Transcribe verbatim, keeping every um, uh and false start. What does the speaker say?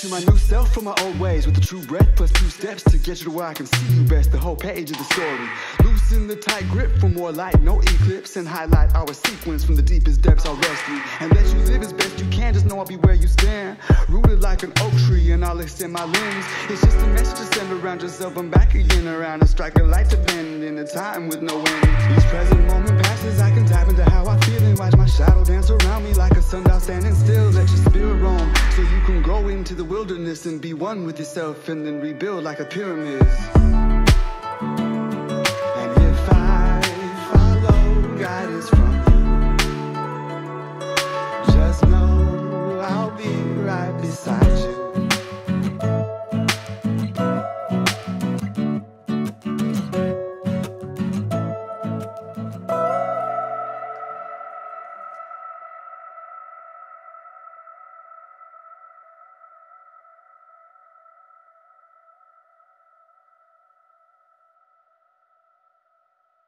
to my new self from my old ways, with a true breath plus two steps to get you to where I can see you best. The whole page of the story. Loosen the tight grip for more light, no eclipse, and highlight our sequence from the deepest depths. I'll rescue and let you live as best you can. Just know I'll be where you stand, rooted like an oak tree, and I'll extend my limbs. It's just a message to send around yourself. I'm back again around and strike a light to bend in a time with no end. Each present moment passes, I can tap into how I feel and watch my shadow dance around me like a sundial standing still. Let your spirit roam so you can grow into the wilderness and be one with yourself, and then rebuild like a pyramid.